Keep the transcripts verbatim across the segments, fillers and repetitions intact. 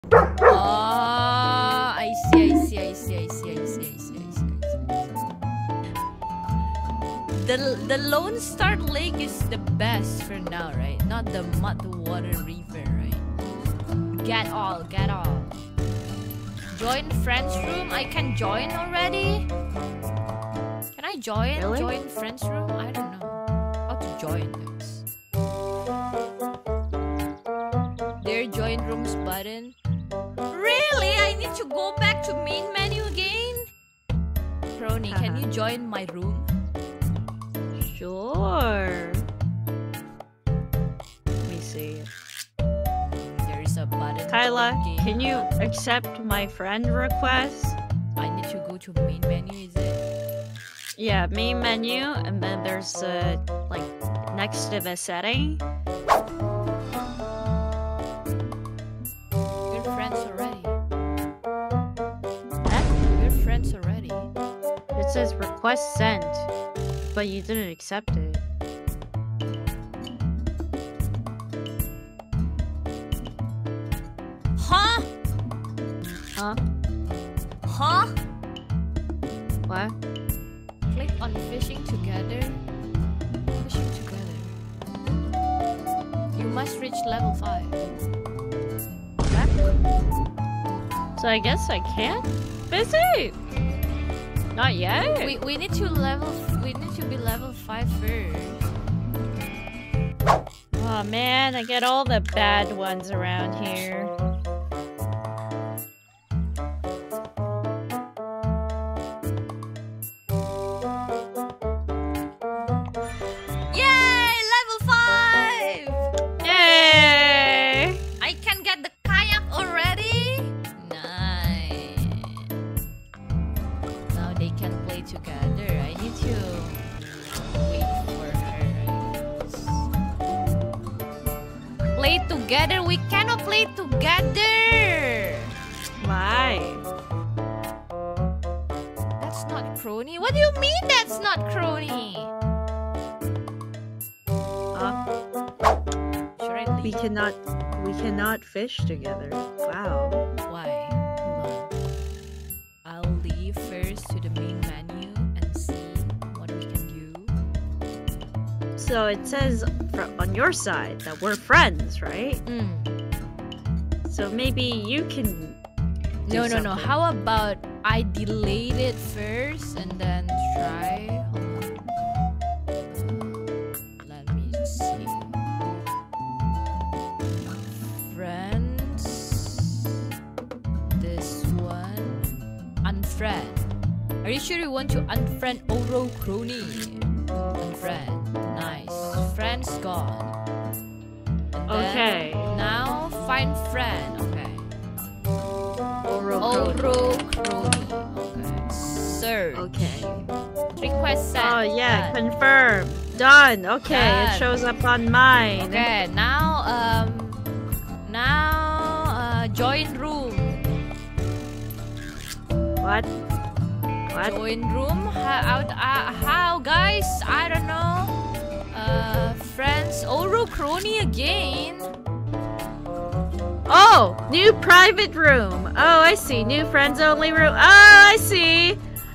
Oh, I see, I see, I see, I see, I see, I see, I see. The, the Lone Star Lake is the best for now, right? Not the Mud Water River, right? Get all, get all. Join friends room? I can join already? Can I join? Really? Join friends room? I don't know how to join this. Their join rooms button. Really? I need to go back to main menu again? Kronii, can you join my room? Sure. Let me see. There is a button. Kaela, can you accept my friend request? I need to go to main menu, is it? Yeah, main menu, and then there's uh, like next to the setting. We're friends already. Huh? We're friends already. It says request sent, but you didn't accept it. Huh? Huh? Huh? What? Click on fishing together. Fishing together. You must reach level five. What? So I guess I can't visit? Not yet? We, we need to level we need to be level five first. Oh man, I get all the bad ones around here. Yay! Level five! Yay! I can get the kayak already? Nice. Now they can play together. I need to wait for her. Play together? We cannot play together! Why? That's not Kronii. What do you mean that's not Kronii? Huh? Should I leave? We cannot we cannot fish together. Wow. Why? Hold on. I'll leave first to the main menu and see what we can do. So it says fr on your side that we're friends, right? Mm. So maybe you can do No, no, no. something. How about I delete it first and then try? Hold on. Let me see. Friends. This one. Unfriend. Are you sure you want to unfriend Ouro Kronii? Unfriend. Nice. Friends gone. And then Okay. now find friend. Okay. Ouro Ouro Kronii. Okay. Search. Okay. Request sent. Oh yeah, Done. confirm. Done. Okay, Done. it shows up on mine. Okay. Now um. Now uh, join room. What? What? Join room. How, uh, how guys? I don't know. Uh, friends. Ouro Kronii again. Oh, new private room. Oh, I see. New friends only room. Oh, I see.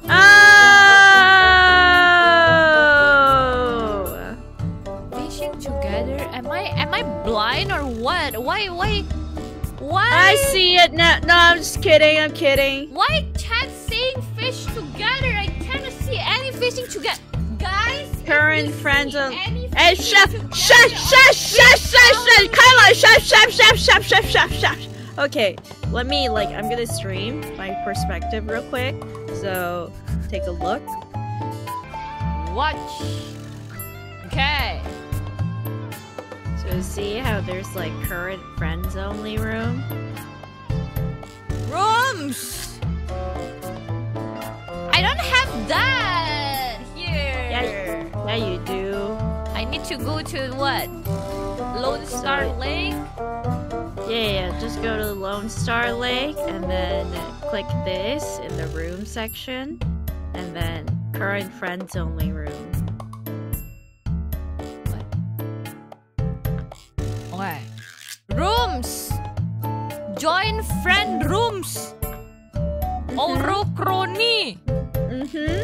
Oh. Fishing together. Am I am I blind or what? Why why why? I see it now. No, I'm just kidding. I'm kidding. Why chat saying fish together? I cannot see any fishing together. Guys, if Current you friends see only. any Hey, fishing chef, together, chef, chef, chef, chef, chef, Kaela, chef, chef, chef, chef, chef, chef, chef. Okay, let me, like, I'm gonna stream my perspective real quick. So, take a look. watch. Okay. So, see how there's, like, current friends only room? Rooms. I don't have that here. Yeah, yeah, you do. I need to go to what? Lone Star So- Lake? Yeah, yeah, just go to Lone Star Lake and then click this in the room section. And then current friends only room. Okay. Rooms. Join friend rooms. Mm-hmm. Ouro Kronii. Mm-hmm.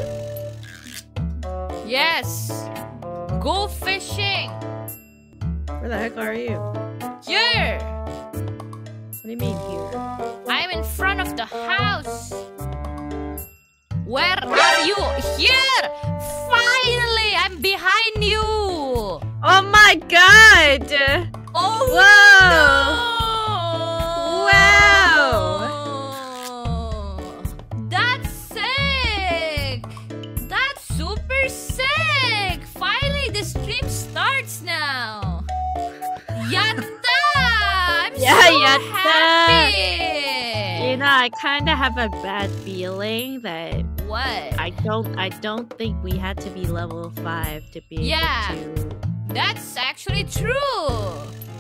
Yes. Go fishing. Where the heck are you? Here. What do you mean here? I'm in front of the house. Where are you? Here. Finally, I'm behind you. Oh my god! Oh. Whoa! No. Wow. That's sick. That's super sick. Finally, the stream starts now. Yatta! I'm Yeah, so yatta. happy. You know, I kind of have a bad feeling that What? I don't. I don't think we had to be level five to be Yeah. able to. That's actually true.